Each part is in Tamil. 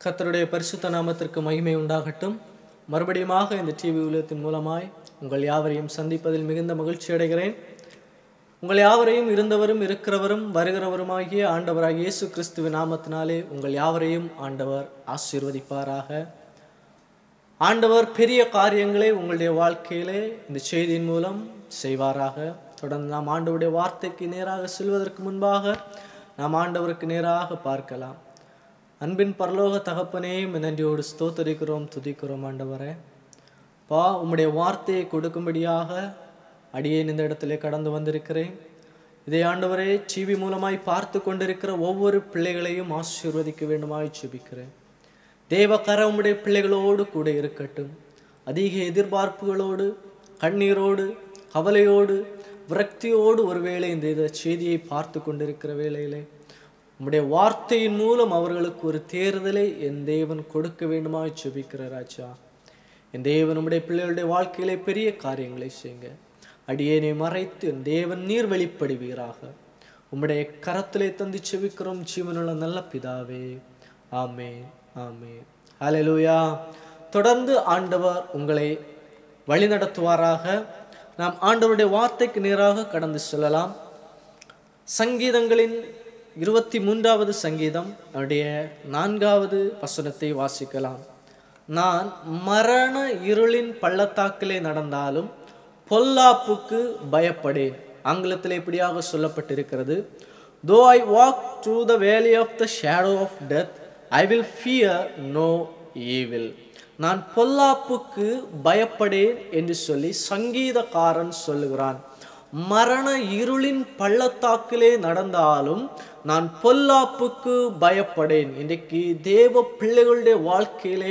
கர்த்தருடைய பரிசுத்த நாமத்திற்கு மகிமை உண்டாகட்டும். மறுபடியுமாக இந்த டிவி ஊழியத்தின் மூலமாய் உங்கள் யாவரையும் சந்திப்பதில் மிகுந்த மகிழ்ச்சி அடைகிறேன். உங்கள் யாவரையும் இருந்தவரும் இருக்கிறவரும் வருகிறவருமாகிய ஆண்டவராகிய இயேசு கிறிஸ்துவின் நாமத்தினாலே உங்கள் யாவரையும் ஆண்டவர் ஆசீர்வதிப்பாராக. ஆண்டவர் பெரிய காரியங்களை உங்களுடைய வாழ்க்கையிலே இந்த செய்தியின் மூலம் செய்வாராக. தொடர்ந்து நாம் ஆண்டவருடைய வார்த்தைக்கு நேராக செல்வதற்கு முன்பாக நாம் ஆண்டவருக்கு நேராக பார்க்கலாம். அன்பின் பரலோக தகப்பனே, நன்றியோடு ஸ்தோத்தரிக்கிறோம், துதிக்கிறோம். ஆண்டவரே பா, உம்முடைய வார்த்தையை கொடுக்கும்படியாக அடியேன் இந்த இடத்திலே கடந்து வந்திருக்கிறேன். இதை ஆண்டவரே டிவி மூலமாய் பார்த்து கொண்டிருக்கிற ஒவ்வொரு பிள்ளைகளையும் ஆசீர்வதிக்க வேண்டுமாய் ஜெபிக்கிறேன். தேவக்கர உம்முடைய பிள்ளைகளோடு கூட இருக்கட்டும். அதிக எதிர்பார்ப்புகளோடு, கண்ணீரோடு, கவலையோடு, விரக்தியோடு ஒருவேளை இந்த செய்தியை பார்த்து கொண்டிருக்கிற வேளையிலே உம்முடைய வார்த்தையின் மூலம் அவர்களுக்கு ஒரு தேர்தலை என் தேவன் கொடுக்க வேண்டுமாய் ஜெபிக்கிற ராஜா. என் தேவன் உம்முடைய பிள்ளைகளுடைய வாழ்க்கையிலே பெரிய காரியங்களை செய்யுங்க. அடியேனை மறைத்து என் தேவன் நீர் வெளிப்படுவீராக. உம்முடைய கரத்திலே தந்து செபிக்கிறோம் ஜீவனுள்ள நல்ல பிதாவே, ஆமென், ஆமென். ஹல்லேலூயா. தொடர்ந்து ஆண்டவர் உங்களை வழி நடத்துவாராக. நாம் ஆண்டவருடைய வார்த்தைக்கு நேராக கடந்து செல்லலாம். சங்கீதங்களின் 23வது சங்கீதம் அவருடைய 4வது வசனத்தை வாசிக்கலாம். நான் மரண இருளின் பள்ளத்தாக்கிலே நடந்தாலும் பொல்லாப்புக்கு பயப்படேன். ஆங்கிலத்தில் இப்படியாக சொல்லப்பட்டிருக்கிறது, though I walk through the valley of the shadow of death, I will fear no evil. நான் பொல்லாப்புக்கு பயப்படேன் என்று சொல்லி சங்கீதக்காரன் சொல்லுகிறான். மரண இருளின் பள்ளத்தாக்கிலே நடந்தாலும் நான் பொல்லாப்புக்கு பயப்படேன். இன்றைக்கு தேவ பிள்ளைகளுடைய வாழ்க்கையிலே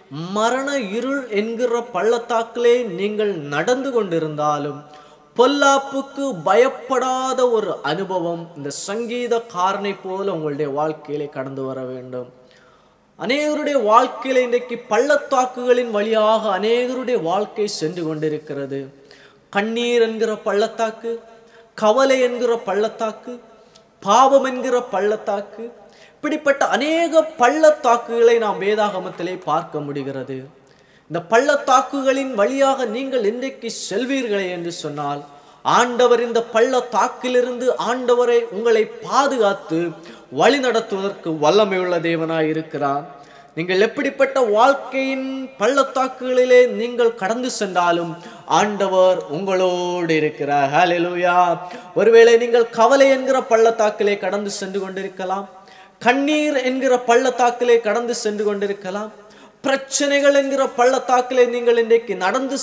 மரண இருள் என்கிற பள்ளத்தாக்கிலே நீங்கள் நடந்து கொண்டிருந்தாலும் பொல்லாப்புக்கு பயப்படாத ஒரு அனுபவம் இந்த சங்கீதக்காரனை போல உங்களுடைய வாழ்க்கையிலே கடந்து வர வேண்டும். அநேகருடைய வாழ்க்கையில இன்றைக்கு பள்ளத்தாக்குகளின் வழியாக அநேகருடைய வாழ்க்கை சென்று கொண்டிருக்கிறது. கண்ணீர் என்கிற பள்ளத்தாக்கு, கவலை என்கிற பள்ளத்தாக்கு, பாவம் என்கிற பள்ளத்தாக்கு, இப்படிப்பட்ட அநேக பள்ளத்தாக்குகளை நாம் வேதாகமத்திலே பார்க்க முடிகிறது. இந்த பள்ளத்தாக்குகளின் வழியாக நீங்கள் இன்றைக்கு செல்வீர்களே என்று சொன்னால் ஆண்டவர் இந்த பள்ளத்தாக்கிலிருந்து ஆண்டவரை உங்களை பாதுகாத்து வழி நடத்துவதற்கு வல்லமையுள்ள தேவனாய் இருக்கிறார். நீங்கள் எப்படிப்பட்ட வாழ்க்கையின் பள்ளத்தாக்குகளிலே நீங்கள் கடந்து சென்றாலும் ஆண்டவர் உங்களோடு இருக்கிறார். ஹல்லேலூயா. ஒருவேளை நீங்கள் கவலை என்கிற பள்ளத்தாக்கிலே கடந்து சென்று கொண்டிருக்கலாம், கண்ணீர் என்கிற பள்ளத்தாக்கிலே கடந்து சென்று கொண்டிருக்கலாம், பிரச்சனைகள் என்கிற பள்ளத்தாக்கிலே நீங்கள் இன்றைக்கு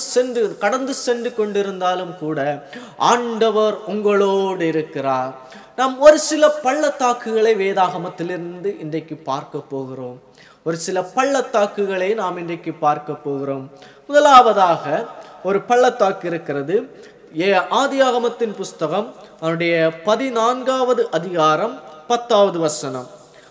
கடந்து சென்று கொண்டிருந்தாலும் கூட ஆண்டவர் உங்களோடு இருக்கிறார். நாம் ஒரு சில பள்ளத்தாக்குகளை வேதாகமத்திலிருந்து இன்றைக்கு பார்க்க போகிறோம். ஒரு சில பள்ளத்தாக்குகளை நாம் இன்றைக்கு பார்க்க போகிறோம். முதலாவதாக ஒரு பள்ளத்தாக்கு இருக்கிறது. ஆதியாகமத்தின் புஸ்தகம் அவருடைய 14வது அதிகாரம் 10வது வசனம்.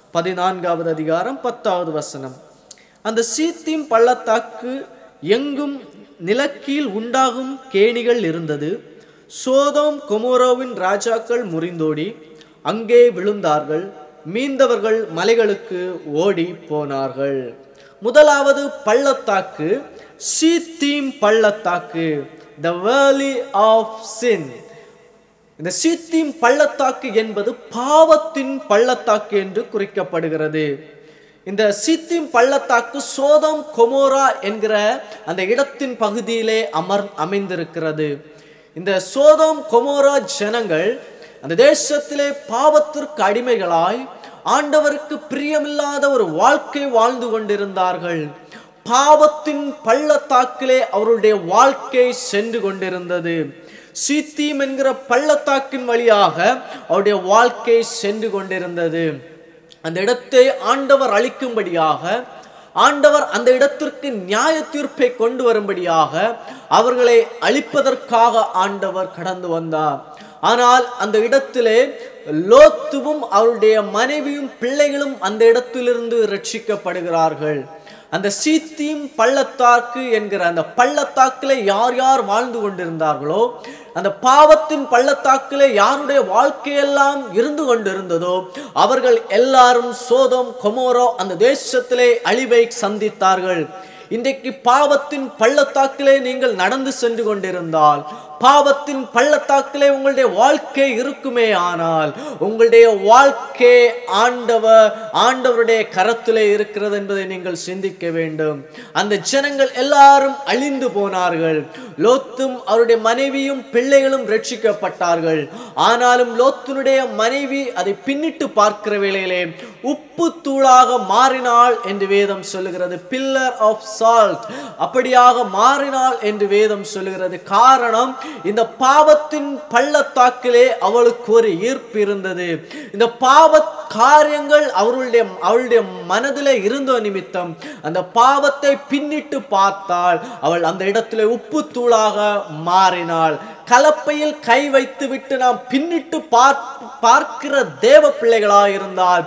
14வது அதிகாரம் 10வது வசனம். அந்த சீத்திம் பள்ளத்தாக்கு எங்கும் நிலக்கீழ் உண்டாகும் கேணிகள் இருந்தது. சோதோம் கொமோராவின் ராஜாக்கள் முறிந்தோடி அங்கே விழுந்தார்கள். மீந்தவர்கள் மலைகளுக்கு ஓடி போனார்கள். முதலாவது பள்ளத்தாக்கு சீத்தீம் பள்ளத்தாக்கு, the valley of sin. இந்த சீத்தீம் பள்ளத்தாக்கு என்பது பாவத்தின் பள்ளத்தாக்கு என்று குறிக்கப்படுகிறது. இந்த சீத்தீம் பள்ளத்தாக்கு சோதோம் கொமோரா என்கிற அந்த இடத்தின் பகுதியிலே அமைந்திருக்கிறது. இந்த சோதோம் கொமோரா ஜனங்கள் அந்த தேசத்திலே பாவத்திற்கு அடிமைகளாய் ஆண்டவருக்கு பிரியமில்லாத ஒரு வாழ்க்கை வாழ்ந்து கொண்டிருந்தார்கள். பாவத்தின் பள்ளத்தாக்கிலே அவருடைய வாழ்க்கை சென்று கொண்டிருந்தது. சீத்தீம் என்கிற பள்ளத்தாக்கின் வழியாக அவருடைய வாழ்க்கை சென்று கொண்டிருந்தது. அந்த இடத்தை ஆண்டவர் அழிக்கும்படியாக, ஆண்டவர் அந்த இடத்திற்கு நியாய தீர்ப்பை கொண்டு வரும்படியாக அவர்களை அழிப்பதற்காக ஆண்டவர் கடந்து வந்தார். ஆனால் அந்த இடத்திலே லோத்துவும் அவருடைய மனைவியும் பிள்ளைகளும் அந்த இடத்திலிருந்து ரட்சிக்கப்படுகிறார்கள். அந்த சீத்தீம் பள்ளத்தாக்கு என்கிற அந்த பள்ளத்தாக்கிலே யார் யார் வாழ்ந்து கொண்டிருந்தார்களோ அந்த பாவத்தின் பள்ளத்தாக்கிலே யாருடைய வாழ்க்கையெல்லாம் இருந்து கொண்டிருந்ததோ அவர்கள் எல்லாரும் சோதோம் கொமோரா அந்த தேசத்திலே அழிவை சந்தித்தார்கள். இன்றைக்கு பாவத்தின் பள்ளத்தாக்கிலே நீங்கள் நடந்து சென்று கொண்டிருந்தால், பாவத்தின் பள்ளத்தாக்கிலே உங்களுடைய வாழ்க்கை இருக்குமே ஆனால், உங்களுடைய வாழ்க்கை ஆண்டவருடைய கரத்திலே இருக்கிறது என்பதை நீங்கள் சிந்திக்க வேண்டும். அந்த ஜனங்கள் எல்லாரும் அழிந்து போனார்கள். லோத்தும் அவருடைய மனைவியும் பிள்ளைகளும் ரட்சிக்கப்பட்டார்கள். ஆனாலும் லோத்தினுடைய மனைவி அதை பின்னிட்டு பார்க்கிற வேளையிலே உப்பு தூளாக மாறினாள் என்று வேதம் சொல்லுகிறது. பில்லர் ஆஃப் சால்ட் அப்படியாக மாறினாள் என்று வேதம் சொல்லுகிறது. காரணம், இந்த பாவத்தின் பள்ளத்தாக்கிலே அவளுக்கு ஒரு ஈர்ப்பு இருந்தது. இந்த பாவ காரியங்கள் அவளுடைய மனதிலே இருந்த நிமித்தம் அந்த பாவத்தை பின்னிட்டு பார்த்தால் அவள் அந்த இடத்திலே உப்பு தூளாக மாறினாள். கலப்பையில் கை வைத்து விட்டு நாம் பின்னிட்டு பார்க்கிற தேவ பிள்ளைகளாக இருந்தால்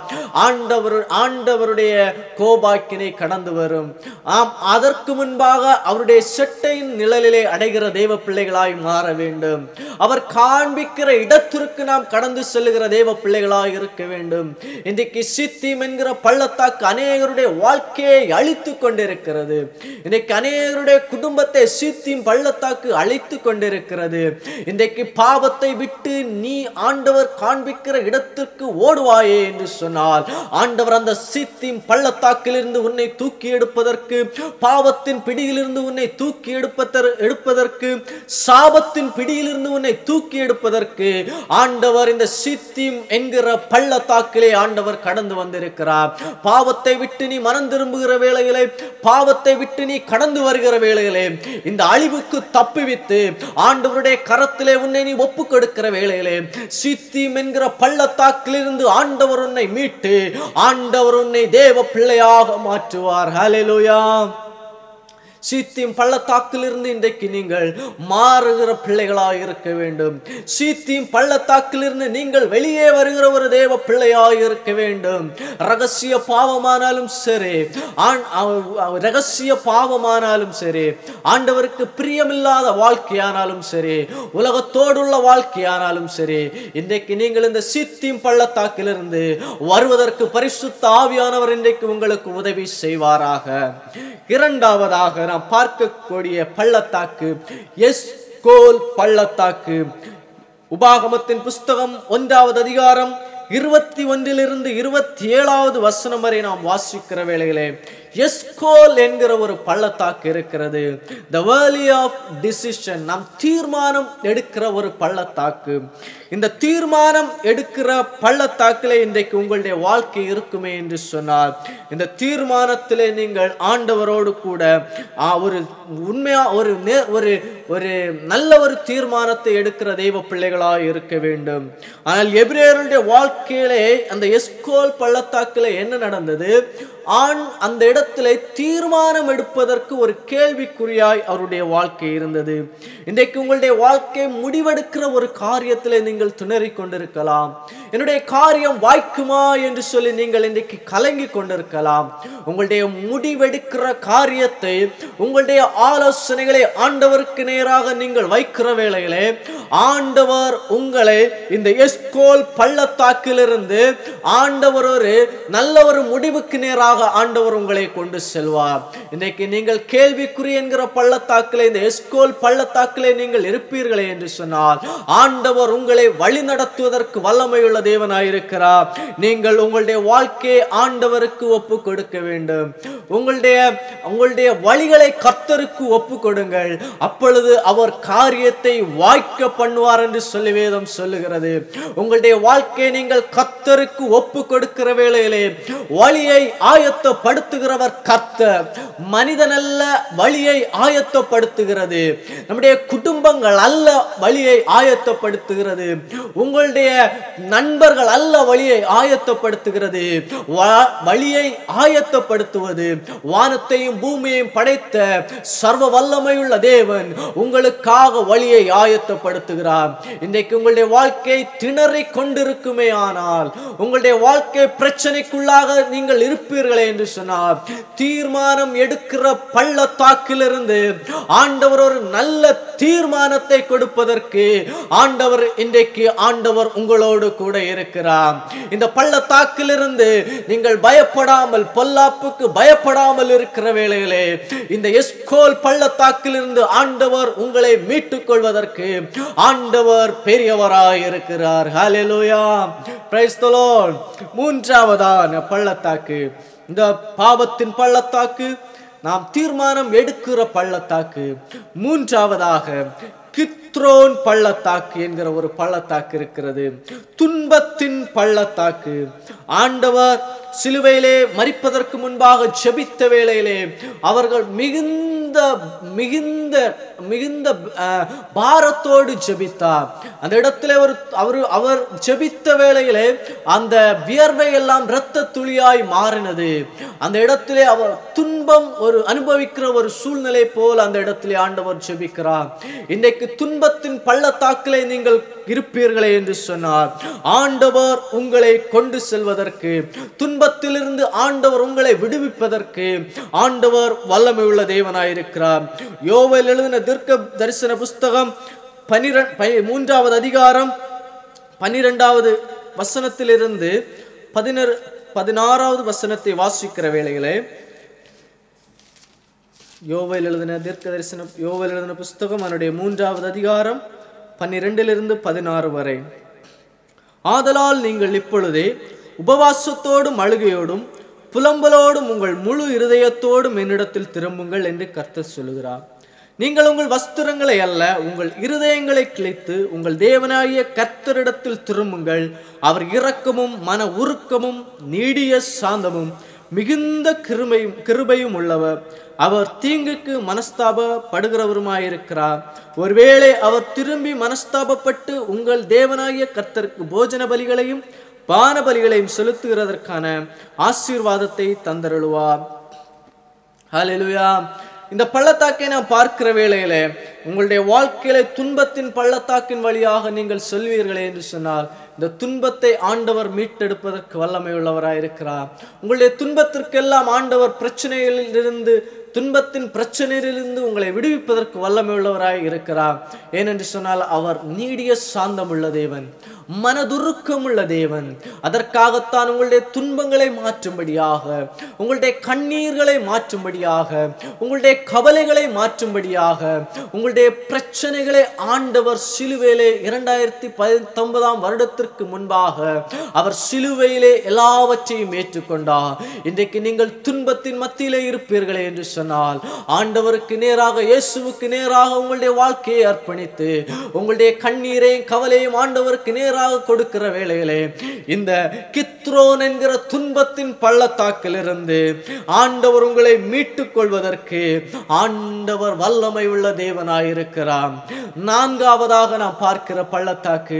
ஆண்டவருடைய கோபாக்கினை கடந்து வரும். அதற்கு முன்பாக அவருடைய செட்டையின் நிழலிலே அடைகிற தேவ பிள்ளைகளாய் மாற வேண்டும். அவர் காண்பிக்கிற இடத்திற்கு நாம் கடந்து செல்லுகிற தேவ பிள்ளைகளாக இருக்க வேண்டும். இன்றைக்கு சித்தீம் என்கிற பள்ளத்தாக்கு அநேகருடைய வாழ்க்கையை அழித்து கொண்டிருக்கிறது. இன்றைக்கு அநேகருடைய குடும்பத்தை சித்தீம் பள்ளத்தாக்கு அழித்து கொண்டிருக்கிறது. இன்றைக்கு பாவத்தை விட்டு நீ ஆண்டவர் காண்பிக்கிற இடத்திற்கு ஓடுவாயே என்று சொன்னால், ஆண்டவர் அந்த சித்தீம் பள்ளத்தாக்கிலிருந்து உன்னை தூக்கி எடுப்பதற்கு, பாவத்தின் பிடியிலிருந்து உன்னை தூக்கி எடுப்பதற்கு, சாபத்தின் பிடியிலிருந்து உன்னை தூக்கி எடுப்பதற்கு ஆண்டவர் இந்த சித்தீம் என்கிற பள்ளத்தாக்கிலே ஆண்டவர் கடந்து வந்திருக்கிறார். பாவத்தை விட்டு நீ மனம் திரும்புகிற வேளையிலே, பாவத்தை விட்டு நீ கடந்து வருகிற வேளையிலே, இந்த அழிவுக்கு தப்புவித்து ஆண்டவருடைய கரத்திலே உன்னை நீ ஒப்பு கொடுக்கிற வேளையிலே, சித்தீம் என்கிற பள்ளத்தாக்கிலிருந்து ஆண்டவர் உன்னை மீட்டு ஆண்டவர் உன்னை தேவ பிள்ளையாக மாற்றுவார். ஹல்லேலூயா. சித்தீம் பள்ளத்தாக்கிலிருந்து இன்றைக்கு நீங்கள் மாறுகிற பிள்ளைகளாக இருக்க வேண்டும். சித்தீம் பள்ளத்தாக்கிலிருந்து நீங்கள் வெளியே வருகிற ஒரு தேவ பிள்ளையாக இருக்க வேண்டும். ரகசிய பாவமானாலும் சரி, ரகசிய பாவமானாலும் சரி, ஆண்டவருக்கு பிரியமில்லாத வாழ்க்கையானாலும் சரி, உலகத்தோடுள்ள வாழ்க்கையானாலும் சரி, இன்றைக்கு நீங்கள் இந்த சித்தீம் பள்ளத்தாக்கிலிருந்து வருவதற்கு பரிசுத்த ஆவியானவர் இன்றைக்கு உங்களுக்கு உதவி செய்வாராக. இரண்டாவதாக நாம் பார்க்கக்கூடிய பள்ளத்தாக்கு எஸ்கோல் பள்ளத்தாக்கு. உபாகமத்தின் புஸ்தகம் 1வது அதிகாரம் 21 27 வசனம் வரை நாம் வாசிக்கிற வேளையிலே எஸ்கோல் என்கிற ஒரு பள்ளத்தாக்கு இருக்கிறது. The valley of decision, நாம் தீர்மானம் எடுக்கிற ஒரு பள்ளத்தாக்கு. இந்த தீர்மானம் எடுக்கிற பள்ளத்தாக்கிலே இன்றைக்கு உங்களுடைய வாழ்க்கை இருக்குமே என்று சொன்னால், இந்த தீர்மானத்திலே நீங்கள் ஆண்டவரோடு கூட ஒரு உண்மையா ஒரு நல்ல ஒரு தீர்மானத்தை எடுக்கிற தெய்வ பிள்ளைகளாக இருக்க வேண்டும். ஆனால் எபிரேயருடைய வாழ்க்கையிலே அந்த எஸ்கோல் பள்ளத்தாக்கிலே என்ன நடந்தது? அந்த இடத்திலே தீர்மானம் எடுப்பதற்கு ஒரு கேள்விக்குறியாய் அவருடைய வாழ்க்கை இருந்தது. இன்றைக்கு உங்களுடைய வாழ்க்கை முடிவெடுக்கிற ஒரு காரியத்திலே நீங்கள் திணறிக் கொண்டிருக்கலாம். என்னுடைய காரியம் வாய்க்குமா என்று சொல்லி நீங்கள் இன்றைக்கு கலங்கி கொண்டிருக்கலாம். உங்களுடைய முடிவெடுக்கிற காரியத்தை, உங்களுடைய ஆலோசனைகளை ஆண்டவருக்கு நேராக நீங்கள் வைக்கிற வேளையிலே ஆண்டவர் உங்களை இந்த எஸ்கோல் பள்ளத்தாக்கிலிருந்து ஆண்டவர் ஒரு நல்ல ஒரு முடிவுக்கு நேராக ஆண்டவர் உங்களை கொண்டு செல்வார். இன்றைக்கு நீங்கள் கேள்விக்குறி என்கிற பள்ளத்தாக்கிலே, இந்த எஸ்கோல் பள்ளத்தாக்கிலே நீங்கள் இருப்பீர்களே என்று சொன்னால், ஆண்டவர் உங்களை வழி நடத்துவதற்கு வல்லமையுள்ள தேவனாயிருக்கிறார். நீங்கள் உங்களுடைய வாழ்க்கையை ஆண்டவருக்கு ஒப்பு கொடுக்க வேண்டும். உங்களுடைய வழிகளை கர்த்தருக்கு ஒப்பு கொடுங்கள். அப்பொழுது அவர் காரியத்தை வாய்க்க பண்ணுவார் என்று சொல்லி வேதம் சொல்லுகிறது. உங்களுடைய வாழ்க்கையை நீங்கள் கர்த்தருக்கு ஒப்பு கொடுக்கிற வேளையிலே வழியை ஆயத்தப்படுத்துகிறவர் கர்த்தர், மனிதன் அல்ல வழியை ஆயத்தப்படுத்துகிறது. நம்முடைய குடும்பங்கள் அல்ல வழியை ஆயத்தப்படுத்துகிறது. உங்களுடைய நண்பர்கள் அல்ல வழியை ஆயத்தப்படுத்துகிறது. வழியை ஆயத்தப்படுத்துவது வானத்தையும் பூமியையும் படைத்த சர்வ வல்லமையுள்ள தேவன் உங்களுக்காக வழியை ஆயத்தப்படுத்த பயன்படுத்துகிறார். இன்றைக்கு உங்களுடைய வாழ்க்கை திணறி கொண்டிருக்குமே ஆனால், உங்களுடைய வாழ்க்கை பிரச்சனைக்குள்ளாக நீங்கள் இருப்பீர்களே என்று சொன்னார், தீர்மானம் எடுக்கிற பள்ளத்தாக்கிலிருந்து ஆண்டவர் ஒரு நல்ல தீர்மானத்தை கொடுப்பதற்கு ஆண்டவர் உங்களோடு கூட இருக்கிறார். இந்த பள்ளத்தாக்கிலிருந்து நீங்கள் பயப்படாமல், பொல்லாப்புக்கு பயப்படாமல் இருக்கிற வேளையிலே இந்த எஸ்கோல் பள்ளத்தாக்கிலிருந்து ஆண்டவர் உங்களை மீட்டுக் கொள்வதற்கு ஆண்டவர் பெரியவராய் இருக்கிறார். ஹல்லேலூயா, பிரைஸ் தி லார்ட். மூன்றாவதான பள்ளத்தாக்கு, இந்த பாவத்தின் பள்ளத்தாக்கு, நாம் தீர்மானம் எடுக்கிற பள்ளத்தாக்கு. மூன்றாவதாக கித்ரோன் பள்ளத்தாக்கு என்கிற ஒரு பள்ளத்தாக்கு இருக்கிறது. துன்பத்தின் பள்ளத்தாக்கு. ஆண்டவர் சிலுவையிலே மரிப்பதற்கு முன்பாக ஜெபித்த வேளையிலே அவர்கள் மிகுந்த மிகுந்த மிகுந்த பாரத்தோடு ஜெபித்தார். அந்த இடத்திலே அவர் ஜெபித்த வேளையிலே அந்த வியர்வை எல்லாம் இரத்த துளியாய் மாறினது. அந்த இடத்திலே அவர் துன்பம் ஒரு அனுபவிக்கிற ஒரு சூழ்நிலை போல் அந்த இடத்திலே ஆண்டவர் ஜெபிக்கிறார். இன்றைக்கு துன்பத்தின் பள்ளத்தாக்கிலே நீங்கள் இருப்பீர்களே என்று சொன்னார், ஆண்டவர் உங்களை கொண்டு செல்வதற்கு, துன்பத்திலிருந்து ஆண்டவர் உங்களை விடுவிப்பதற்கு ஆண்டவர் வல்லமை உள்ள தேவனாயிருக்கிறார். யோவேல் எழுதின தீர்க்க தரிசன புஸ்தகம் 3வது அதிகாரம் 12வது வசனத்திலிருந்து 16வது வசனத்தை வாசிக்கிற வேளையிலே, யோவேல் எழுதின புஸ்தகம் அதனுடைய 3வது அதிகாரம் 12லிருந்து 16 வரை. ஆதலால் நீங்கள் இப்பொழுதே உபவாசத்தோடும் அழுகையோடும் புலம்பலோடும் உங்கள் முழு இருதயத்தோடும் என்னிடத்தில் திரும்புங்கள் என்று கர்த்தர் சொல்லுகிறார். நீங்கள் உங்கள் வஸ்திரங்களை அல்ல, உங்கள் இருதயங்களை கிழித்து உங்கள் தேவனாகிய கர்த்தரிடத்தில் திரும்புங்கள். அவர் இரக்கமும் மன உருக்கமும் நீடிய சாந்தமும் மிகுந்த கிருபையும் உள்ளவர். அவர் தீங்குக்கு மனஸ்தாபப்படுகிறவருமாயிருக்கிறார். ஒருவேளை அவர் திரும்பி மனஸ்தாபப்பட்டு உங்கள் தேவனாகிய கர்த்தருக்கு போஜன பலிகளையும் பான பலிகளையும் செலுத்துகிறதற்கான ஆசீர்வாதத்தை தந்தருளுவார். ஹல்லேலூயா. இந்த பள்ளத்தாக்கை நாம் பார்க்கிற வேளையிலே உங்களுடைய வாழ்க்கையில துன்பத்தின் பள்ளத்தாக்கின் வழியாக நீங்கள் சொல்வீர்களே என்று சொன்னால், இந்த துன்பத்தை ஆண்டவர் மீட்டெடுப்பதற்கு வல்லமை உள்ளவராயிருக்கிறார். உங்களுடைய துன்பத்திற்கெல்லாம் ஆண்டவர் துன்பத்தின் பிரச்சனையிலிருந்து உங்களை விடுவிப்பதற்கு வல்லமை உள்ளவராய் இருக்கிறார். ஏனென்று சொன்னால் அவர் நீடிய சாந்தம் உள்ள தேவன், மனதுருக்கம் உள்ள தேவன். அதற்காகத்தான் உங்களுடைய துன்பங்களை மாற்றும்படியாக, உங்களுடைய கண்ணீர்களை மாற்றும்படியாக, உங்களுடைய கவலைகளை மாற்றும்படியாக, உங்களுடைய பிரச்சனைகளை ஆண்டவர் சிலுவையிலே 2019 வருடத்திற்கு முன்பாக அவர் சிலுவையிலே எல்லாவற்றையும் ஏற்றுக்கொண்டார். இன்றைக்கு நீங்கள் துன்பத்தின் மத்தியிலே இருப்பீர்களே என்று சொன்னால், ஆண்டவருக்கு நேராக, இயேசுவுக்கு நேராக உங்களுடைய வாழ்க்கையை அர்ப்பணித்து உங்களுடைய கண்ணீரையும் கவலையும் ஆண்டவருக்கு நேராக கொடுக்கிற வேளையிலே இந்த கித்ரோன் என்கிற துன்பத்தின் பள்ளத்தாக்கிலிருந்து ஆண்டவர் உங்களை மீட்டுக் கொள்வதற்கு ஆண்டவர் வல்லமை உள்ள தேவனாயிருக்கிறார். நான்காவதாக நாம் பார்க்கிற பள்ளத்தாக்கு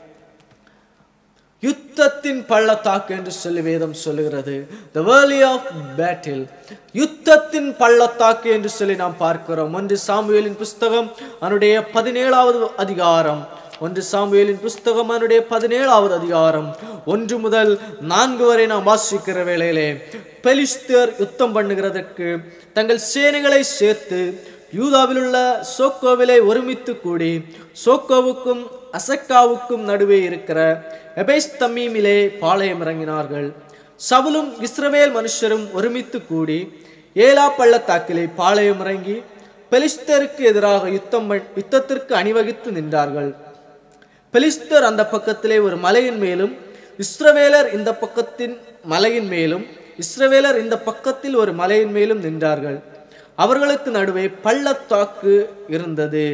யுத்தத்தின் பள்ளத்தாக்கு என்று சொல்லி வேதம் சொல்லுகிறது. The valley of battle, யுத்தத்தின் பள்ளத்தாக்கு என்று சொல்லி நாம் பார்க்கிறோம். 1 சாமுவேலின் புஸ்தகம் அதனுடைய 17வது அதிகாரம், 1 சாமுவேலின் புஸ்தகம் அதனுடைய 17வது அதிகாரம் 1 முதல் 4 வரை நாம் வாசிக்கிற வேளையிலே, பெலிஸ்தர் யுத்தம் பண்ணுகிறதற்கு தங்கள் சேனைகளை சேர்த்து யூதாவில் உள்ள சோக்கோவிலே ஒருமித்து கூடி சோக்கோவுக்கும் அசக்காவுக்கும் நடுவே இருக்கிற எபேஸ்தம்மீமிலே பாளையம் இறங்கினார்கள். சவுலும் இஸ்ரவேல் மனுஷரும் ஒருமித்து கூடி ஏலா பள்ளத்தாக்கிலே பாளையம் இறங்கி பெலிஸ்தருக்கு எதிராக யுத்தத்திற்கு அணிவகுத்து நின்றார்கள். பெலிஸ்தர் அந்த பக்கத்திலே ஒரு மலையின் மேலும் இஸ்ரவேலர் இந்த பக்கத்தின் மலையின் மேலும் இஸ்ரவேலர் இந்த பக்கத்தில் ஒரு மலையின் மேலும் நின்றார்கள். அவர்களுக்கு நடுவே பள்ளத்தாக்கு இருந்தது.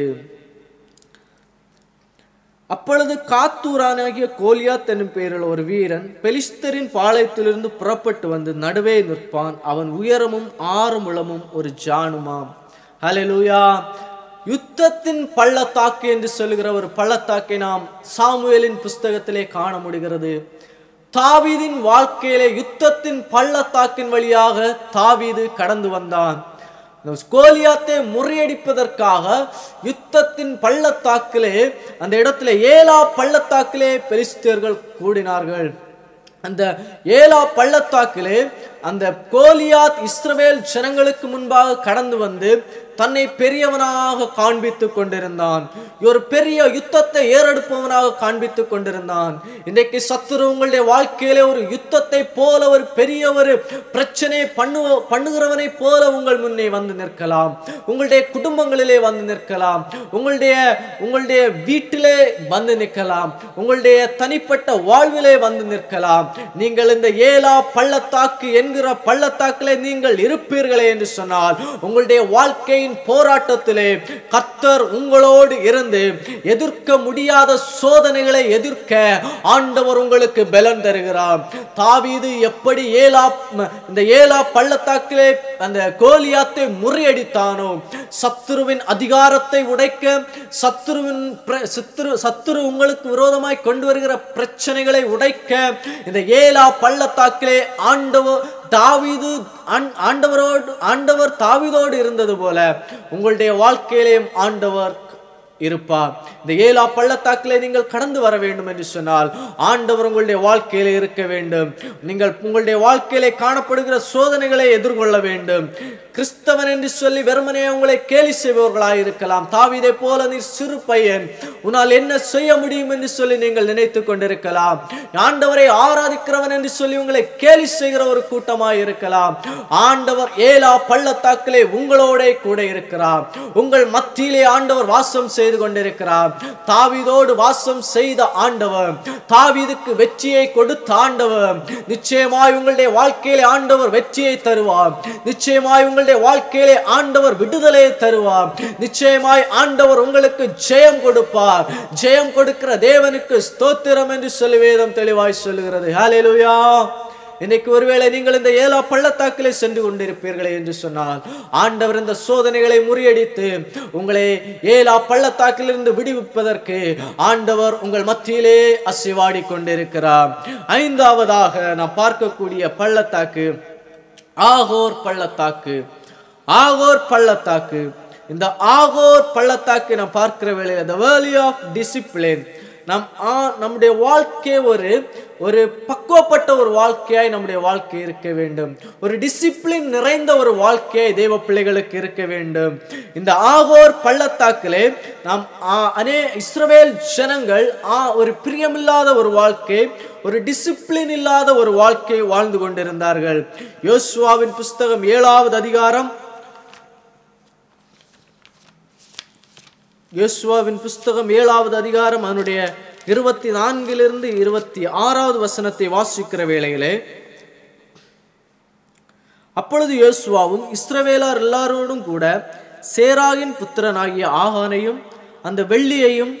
அப்பொழுது காத்தூரானாகிய கோலியாத் என்னும் பெயரில் ஒரு வீரன் பெலிஸ்தரின் பாளையத்திலிருந்து புறப்பட்டு வந்து நடுவே நிற்பான். அவன் உயரமும் 6 முழமும் ஒரு ஜானுமாம். ஹல்லேலூயா. யுத்தத்தின் பள்ளத்தாக்கு என்று சொல்லுகிற ஒரு பள்ளத்தாக்கை நாம் சாமுவேலின் புஸ்தகத்திலே காண முடிகிறது. தாவீதின் வாழ்க்கையிலே யுத்தத்தின் பள்ளத்தாக்கின் வழியாக தாவீது கடந்து வந்தான். கோலியாத்தை முறியடிப்பதற்காக யுத்தத்தின் பள்ளத்தாக்கிலே, அந்த இடத்துல ஏலா பள்ளத்தாக்கிலே பெலிஸ்தியர்கள் கூடினார்கள். அந்த ஏலா பள்ளத்தாக்கிலே அந்த கோலியாத் இஸ்ரவேல் ஜனங்களுக்கு முன்பாக கடந்து வந்து தன்னை பெரியவனாக காண்பித்துக் கொண்டிருந்தான். ஒரு பெரிய யுத்தத்தை ஏறெடுப்பவனாக காண்பித்துக் கொண்டிருந்தான். இன்றைக்கு சத்துரு உங்களுடைய வாழ்க்கையிலே ஒரு யுத்தத்தை போல, ஒரு பெரிய ஒரு பிரச்சனை பண்ணுகிறவனை போல உங்கள் முன்னே வந்து நிற்கலாம். உங்களுடைய குடும்பங்களிலே வந்து நிற்கலாம். உங்களுடைய வீட்டிலே வந்து நிற்கலாம். உங்களுடைய தனிப்பட்ட வாழ்விலே வந்து நிற்கலாம். நீங்கள் இந்த ஏலா பள்ளத்தாக்கு என்கிற பள்ளத்தாக்கிலே நீங்கள் இருப்பீர்களே என்று சொன்னால், உங்களுடைய வாழ்க்கையின் போராட்டத்திலே கர்த்தர் உங்களோடு இருந்து எதிர்க்க முடியாத சோதனைகளை எதிர்க்க ஆண்டவர் உங்களுக்கு பலன் தருகிறார். தாவீது எப்படி இந்த ஏலா பள்ளத்தாக்கிலே அந்த கோலியாத்தை முறியடித்தானோ, சத்துருவின் அதிகாரத்தை உடைக்க, சத்துரு உங்களுக்கு விரோதமாய் கொண்டு வருகிற பிரச்சனைகளை உடைக்க இந்த ஏலா பள்ளத்தாக்கிலே ஆண்டவர் தாவீதோடு இருந்தது போல உங்களுடைய வாழ்க்கையிலேயும் ஆண்டவர் இருப்பார். இந்த ஏலா பள்ளத்தாக்கிலே நீங்கள் கடந்து வர வேண்டும் என்று சொன்னால் ஆண்டவர் உங்களுடைய வாழ்க்கையிலே இருக்க வேண்டும். நீங்கள் உங்களுடைய வாழ்க்கையிலே காணப்படுகிற சோதனைகளை எதிர்கொள்ள வேண்டும். கிறிஸ்தவன் என்று சொல்லி வெறுமனே உங்களை கேலி செய்பவர்களாய் இருக்கலாம். தாவீதை போல நீ சிறு பையன், உன்னால் என்ன செய்ய முடியும் என்று சொல்லி நீங்கள் நினைத்துக் கொண்டிருக்கலாம். ஆண்டவரை ஆராதிக்கிறவன் என்று சொல்லி உங்களை கேலி செய்கிற ஒரு கூட்டமாய் இருக்கலாம். ஆண்டவர் ஏலா பள்ளத்தாக்கிலே உங்களோட கூட இருக்கிறார். உங்கள் மத்தியிலே ஆண்டவர் வாசம் செய்து கொண்டிருக்கிறார். தாவீதோடு வாசம் செய்த ஆண்டவர், தாவீதுக்கு வெற்றியை கொடுத்த ஆண்டவர், நிச்சயமாய் உங்களுடைய வாழ்க்கையிலே ஆண்டவர் வெற்றியை தருவார். நிச்சயமாய் உங்களுடைய வாழ்க்கையிலே ஆண்டவர் விடுதலை தருவார். நிச்சயமாய் ஆண்டவர் உங்களுக்கு ஜெயம் கொடுப்பார். ஜெயம் கொடுக்கிற தேவனுக்கு ஸ்தோத்திரம் என்று சொல்லி வேதம் தெளிவாய் சொல்லுகிறது. ஹல்லேலூயா. இன்னைக்கு ஒருவேளை நீங்கள் இந்த ஏலா பள்ளத்தாக்கிலே சென்று கொண்டிருப்பீர்களே என்று சொன்னால், ஆண்டவர் இந்த சோதனைகளை முறியடித்து உங்களை ஏலா பள்ளத்தாக்கிலிருந்து விடுவிப்பதற்கு ஆண்டவர் உங்கள் மத்தியிலே அசைவாடி கொண்டிருக்கிறார். ஐந்தாவதாக நாம் பார்க்கக்கூடிய பள்ளத்தாக்கு ஆகோர் பள்ளத்தாக்கு. ஆகோர் பள்ளத்தாக்கு, இந்த ஆகோர் பள்ளத்தாக்கு நாம் பார்க்கிற வேளையில் the valley of discipline, நம்முடைய வாழ்க்கை ஒரு பக்குவப்பட்ட ஒரு வாழ்க்கையாய் நம்முடைய வாழ்க்கை இருக்க வேண்டும். ஒரு டிசிப்ளின் நிறைந்த ஒரு வாழ்க்கையாய் தேவ பிள்ளைகளுக்கு இருக்க வேண்டும். இந்த ஆகோர் பள்ளத்தாக்கிலே நாம் இஸ்ரவேல் ஜனங்கள் ஒரு பிரியமில்லாத ஒரு வாழ்க்கை, ஒரு டிசிப்ளின் இல்லாத ஒரு வாழ்க்கை வாழ்ந்து கொண்டிருந்தார்கள். யோசுவாவின் புஸ்தகம் 7வது அதிகாரம், யோசுவாவின் புஸ்தகம் 7வது அதிகாரம் அதனுடைய 24 26வது வசனத்தை வாசிக்கிற வேளையிலே, அப்பொழுது யோசுவாவும் இஸ்ரவேலர் எல்லாரோடும் கூட சேராகின் புத்திரனாகிய ஆகானையும் அந்த வெள்ளியையும்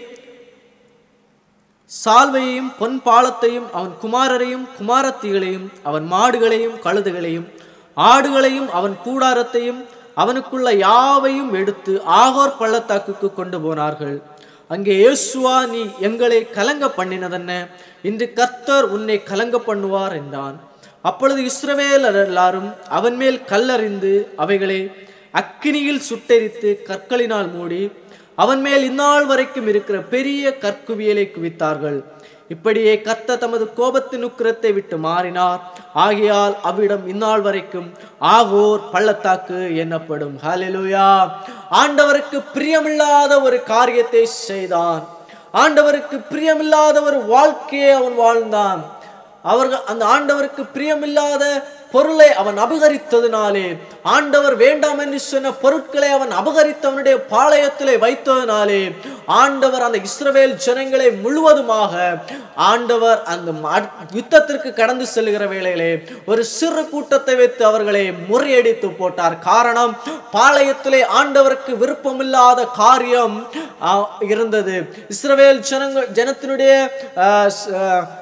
சால்வையையும் பொன் பாலத்தையும் அவன் குமாரரையும் குமாரத்திகளையும் அவன் மாடுகளையும் கழுதுகளையும் ஆடுகளையும் அவன் கூடாரத்தையும் அவனுக்குள்ள யாவையும் எடுத்து ஆகோர் பள்ளத்தாக்குக்கு கொண்டு போனார்கள். அங்கே யோசுவா, நீ எங்களை கலங்க பண்ணினதென்ன? இன்று கர்த்தர் உன்னை கலங்க பண்ணுவார் என்றான். அப்பொழுது இஸ்ரவேலர் எல்லாரும் அவன் மேல் கல்லறிந்து அவைகளை அக்கினியில் சுட்டெரித்து கற்களினால் மூடி அவன் மேல் இந்நாள் வரைக்கும் இருக்கிற பெரிய கற்குவியலை குவித்தார்கள். இப்படியே கர்த்தர் தமது கோபத்தின் உக்கிரத்தை விட்டு மாறினார். ஆகையால் அவ்விடம் இந்நாள் வரைக்கும் ஆகோர் பள்ளத்தாக்கு என்னப்படும். ஹல்லேலூயா. ஆண்டவருக்கு பிரியமில்லாத ஒரு காரியத்தை செய்தான். ஆண்டவருக்கு பிரியமில்லாத ஒரு வாழ்க்கையை அவன் வாழ்ந்தான். அந்த ஆண்டவருக்கு பிரியமில்லாத பொருளை அவன் அபகரித்ததினாலே, ஆண்டவர் வேண்டாம் என்று சொன்ன பொருட்களை அவன் அபகரித்தவனுடைய பாளையத்திலே வைத்ததினாலே, ஆண்டவர் அந்த இஸ்ரவேல் ஜனங்களை முழுவதுமாக ஆண்டவர் அந்த யுத்தத்திற்கு கடந்து செல்கிற வேளையிலே ஒரு சிறு கூட்டத்தை வைத்து அவர்களை முறியடித்து போட்டார். காரணம், பாளையத்திலே ஆண்டவருக்கு விருப்பமில்லாத காரியம் இருந்தது. இஸ்ரவேல் ஜனத்தினுடைய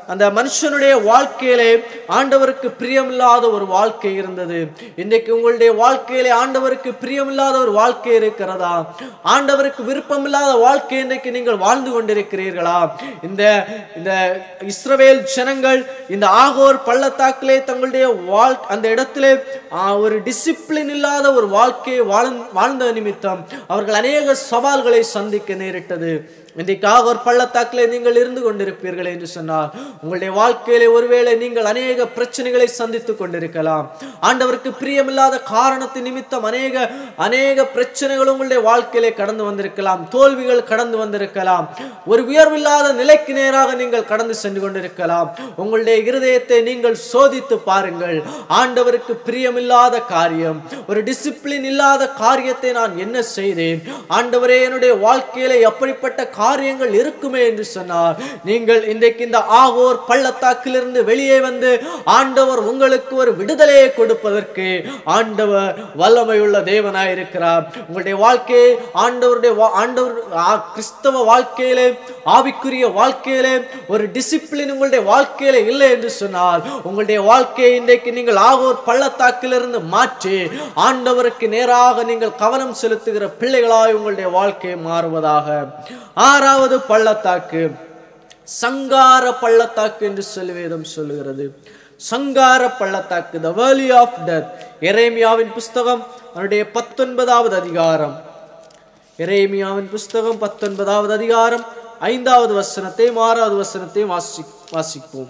அந்த மனுஷனுடைய வாழ்க்கையிலே ஆண்டவருக்கு பிரியமில்லாத ஒரு வாழ்க்கை இருந்தது. இன்றைக்கு உங்களுடைய வாழ்க்கையிலே ஆண்டவருக்கு பிரியமில்லாத ஒரு வாழ்க்கை இருக்கிறதா? ஆண்டவருக்கு விருப்பமில்லாத வாழ்க்கை இன்றைக்கு நீங்கள் வாழ்ந்து கொண்டிருக்கிறீர்களா? இந்த இந்த இஸ்ரவேல் ஜனங்கள் இந்த ஆகோர் பள்ளத்தாக்கிலே தங்களுடைய அந்த இடத்திலே ஒரு டிசிப்ளின் இல்லாத ஒரு வாழ்க்கையை வாழ்ந்த நிமித்தம் அவர்கள் அநேக சவால்களை சந்திக்க நேரிட்டது. இன்றைக்காக ஒரு பள்ளத்தாக்கிலே நீங்கள் இருந்து கொண்டிருப்பீர்கள் என்று சொன்னால் உங்களுடைய வாழ்க்கையிலே ஒருவேளை நீங்கள் அநேக பிரச்சனைகளை சந்தித்துக் கொண்டிருக்கலாம். ஆண்டவருக்கு பிரியமில்லாத காரணத்தின் நிமித்தம் அநேக பிரச்சனைகள் உங்களுடைய வாழ்க்கையிலே கடந்து வந்திருக்கலாம். தோல்விகள் கடந்து வந்திருக்கலாம். ஒரு உயர்வில்லாத நிலைக்கு நேராக நீங்கள் கடந்து சென்று கொண்டிருக்கலாம். உங்களுடைய இருதயத்தை நீங்கள் சோதித்து பாருங்கள். ஆண்டவருக்கு பிரியமில்லாத காரியம், ஒரு டிசிப்ளின் இல்லாத காரியத்தை நான் என்ன செய்தேன்? ஆண்டவரே, என்னுடைய வாழ்க்கையிலே எப்படிப்பட்ட காரியங்கள் இருக்குமே என்று சொன்னார். நீங்கள் இன்றைக்கு இந்த ஆகோர் பள்ளத்தாக்கிலிருந்து வெளியே வந்து ஆண்டவர் உங்களுக்கு ஒரு விடுதலையை கொடுப்பதற்கு ஆண்டவர் வல்லமையுள்ள தேவனாய் இருக்கிறார். உங்களுடைய வாழ்க்கையை ஆண்டவர் கிறிஸ்தவ வாழ்க்கையிலே, ஆவிக்குரிய வாழ்க்கையிலே ஒரு டிசிப்ளின் உங்களுடைய வாழ்க்கையிலே இல்லை என்று சொன்னால் உங்களுடைய வாழ்க்கையை இன்றைக்கு நீங்கள் ஆகோர் பள்ளத்தாக்கிலிருந்து மாற்றி ஆண்டவருக்கு நேராக நீங்கள் கவனம் செலுத்துகிற பிள்ளைகளாய் உங்களுடைய வாழ்க்கையை மாறுவதாக. ஆறாவது பள்ளத்தாக்கு சங்கார பள்ளத்தாக்கு என்று வேதம் சொல்லுகிறது. சங்கார பள்ளத்தாக்கு, the valley of death. எரேமியாவின் புஸ்தகம் அவருடைய 19வது அதிகாரம், எரேமியாவின் புஸ்தகம் 19வது அதிகாரம் 5வது வசனத்தையும் 6வது வசனத்தையும் வாசிப்போம்.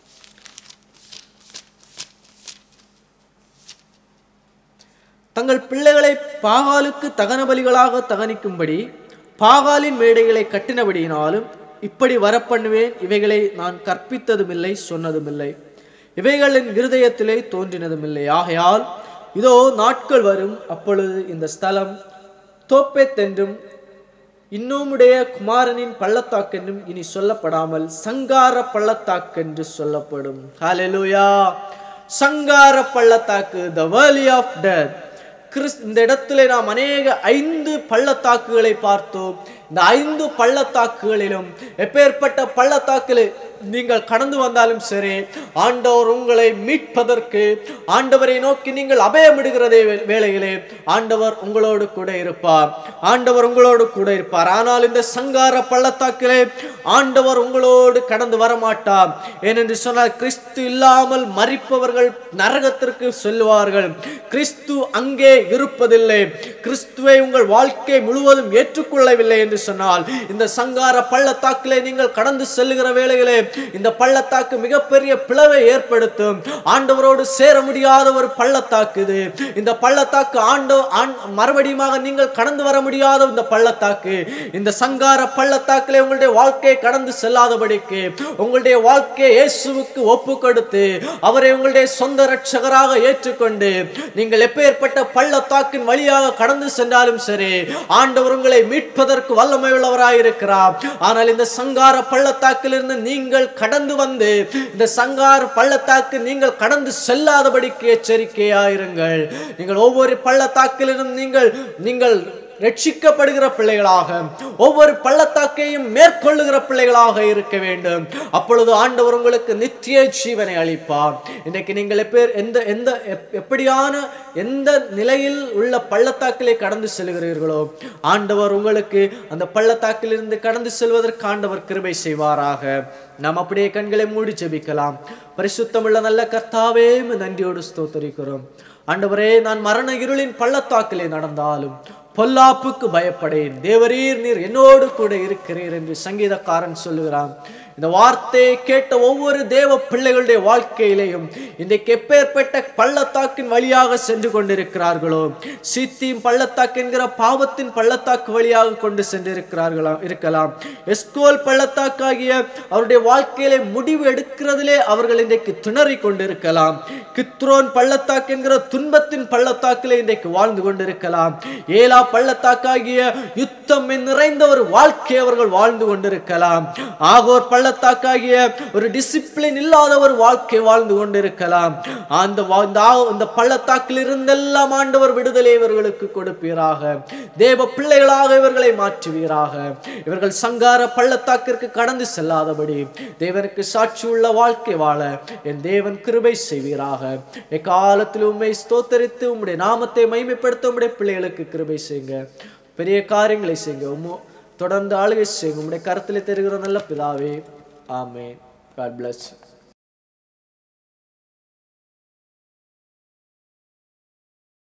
தங்கள் பிள்ளைகளை பாகாலுக்கு தகன பலிகளாக தகனிக்கும்படி பாகாலின் மேடைகளை கட்டினபடியினாலும் இப்படி வரப்பண்ணுவேன். இவைகளை நான் கற்பித்ததுமில்லை, சொன்னதுமில்லை, இவைகளின் இருதயத்திலே தோன்றினதுமில்லை. ஆகையால் இதோ நாட்கள் வரும், அப்பொழுது இந்த ஸ்தலம் தோப்பேத் என்றும் இன்னுமுடைய குமாரனின் பள்ளத்தாக்கென்றும் இனி சொல்லப்படாமல் சங்கார பள்ளத்தாக்கென்று சொல்லப்படும். ஹல்லேலூயா. சங்கார பள்ளத்தாக்கு, the valley of death. இந்த இடத்துல நாம் அநேக 5 பள்ளத்தாக்குகளை பார்த்தோம். இந்த 5 பள்ளத்தாக்குகளிலும் எப்பேற்பட்ட பள்ளத்தாக்கில் நீங்கள் கடந்து வந்தாலும் சரி, ஆண்டவர் உங்களை மீட்பதற்கு ஆண்டவரை நோக்கி நீங்கள் அபயமிடுகிறதே வேளையிலே ஆண்டவர் உங்களோடு கூட இருப்பார். ஆண்டவர் உங்களோடு கூட இருப்பார். ஆனால் இந்த சங்கார பள்ளத்தாக்கிலே ஆண்டவர் உங்களோடு கடந்து வரமாட்டார். ஏனென்று சொன்னால் கிறிஸ்து இல்லாமல் மரிப்பவர்கள் நரகத்திற்கு செல்வார்கள். கிறிஸ்து அங்கே இருப்பதில்லை. கிறிஸ்துவை உங்கள் வாழ்க்கை முழுவதும் ஏற்றுக்கொள்ளவில்லை என்று சொன்னால் இந்த சங்கார பள்ளத்தாக்கிலே நீங்கள் கடந்து செல்லுகிற வேளையிலே இந்த பள்ளத்தாக்கு மிகப்பெரிய பிளவை ஏற்படுத்தும். ஆண்டவரோடு சேர முடியாத ஒரு பள்ளத்தாக்கு இது. இந்த பள்ளத்தாக்கு மறுபடியும் நீங்கள் கடந்து வர முடியாத இந்த பள்ளத்தாக்கு, இந்த சங்கார பள்ளத்தாக்கிலே உங்களுடைய வாழ்க்கையை கடந்து செல்லாதபடிக்கு உங்களுடைய வாழ்க்கையை இயேசுவுக்கு ஒப்பு கொடுத்து அவரை உங்களுடைய சொந்த இரட்சகராக ஏற்றுக்கொண்டு நீங்கள் எப்பேற்பட்ட பள்ளத்தாக்கின் வழியாக கடந்து சென்றாலும் சரி, ஆண்டவர் உங்களை மீட்பதற்கு வல்லமை உள்ளவராயிருக்கிறார். ஆனால் இந்த சங்கார பள்ளத்தாக்கிலிருந்து நீங்கள் கடந்து வந்து இந்த சங்கார பள்ளத்தாக்கு நீங்கள் கடந்து செல்லாதபடிக்கு எச்சரிக்கையாயிருங்கள். நீங்கள் ஒவ்வொரு பள்ளத்தாக்கிலிருந்து நீங்கள் ரட்சிக்கப்படுகிற பிள்ளைகளாக, ஒவ்வொரு பள்ளத்தாக்கையும் மேற்கொள்ளுகிற பிள்ளைகளாக இருக்க வேண்டும். அப்பொழுது ஆண்டவர் உங்களுக்கு நித்திய ஜீவனை அளிப்பார். இன்றைக்கு நீங்கள் எப்படியான எந்த நிலையில் உள்ள பள்ளத்தாக்கிலே கடந்து செல்கிறீர்களோ ஆண்டவர் உங்களுக்கு அந்த பள்ளத்தாக்கிலிருந்து கடந்து செல்வதற்கு ஆண்டவர் கிருபை செய்வாராக. நாம் அப்படியே கண்களை மூடி ஜெபிக்கலாம். பரிசுத்தமுள்ள நல்ல கர்த்தாவே, நன்றியோடு ஸ்தோத்திரிக்கிறோம். ஆண்டவரே, நான் மரண இருளின் பள்ளத்தாக்கிலே நடந்தாலும் பொல்லாப்புக்கு பயப்படேன். தேவரீர் நீர் என்னோடு கூட இருக்கிறீர் என்று சங்கீதக்காரன் சொல்லுகிறான். இந்த வார்த்தையை கேட்ட ஒவ்வொரு தேவ பிள்ளைகளுடைய வாழ்க்கையிலேயும் இன்றைக்கு எப்பேற்பட்ட பள்ளத்தாக்கின் வழியாக சென்று கொண்டிருக்கிறார்களோ, சீத்தியும் பள்ளத்தாக்கு என்கிற பாவத்தின் பள்ளத்தாக்கு வழியாக கொண்டு இருக்கலாம். எஸ்கோல் பள்ளத்தாக்காகிய அவருடைய வாழ்க்கையிலே முடிவு எடுக்கிறதிலே அவர்கள் இன்றைக்கு திணறி கொண்டிருக்கலாம். கித்ரோன் பள்ளத்தாக்கு என்கிற துன்பத்தின் பள்ளத்தாக்கிலே இன்றைக்கு வாழ்ந்து கொண்டிருக்கலாம். ஏலா பள்ளத்தாக்காகிய யுத்தம் நிறைந்த ஒரு வாழ்க்கையை அவர்கள் வாழ்ந்து கொண்டிருக்கலாம். ஆகோர் பள்ளத்தாக்காகிய ஒரு டிசிப்ளின் இல்லாத ஒரு வாழ்க்கை வாழ்ந்து கொண்டிருக்கலாம். அந்த பள்ளத்தாக்கில் இருந்தெல்லாம் ஆண்டவர் விடுதலை இவர்களுக்கு கொடுப்பீராக. தேவ பிள்ளைகளாக இவர்களை மாற்றுவீராக. இவர்கள் சங்கார பள்ளத்தாக்கிற்கு கடந்து செல்லாதபடி தேவனுக்கு சாட்சி உள்ள வாழ்க்கை வாழ என் தேவன் கிருபை செய்வீராக. எக்காலத்தில் உம்மை ஸ்தோத்தரித்து உம்முடைய நாமத்தை மகிமைப்படுத்த உம்முடைய பிள்ளைகளுக்கு கிருபை செய்யுங்க. பெரிய காரியங்களை செய்யுங்க. தொடர்ந்து ஆளுகை செய்யுங்க. உம்முடைய கருத்தில் தெரிகிற நல்ல பிதாவே, ஆமென். God bless you.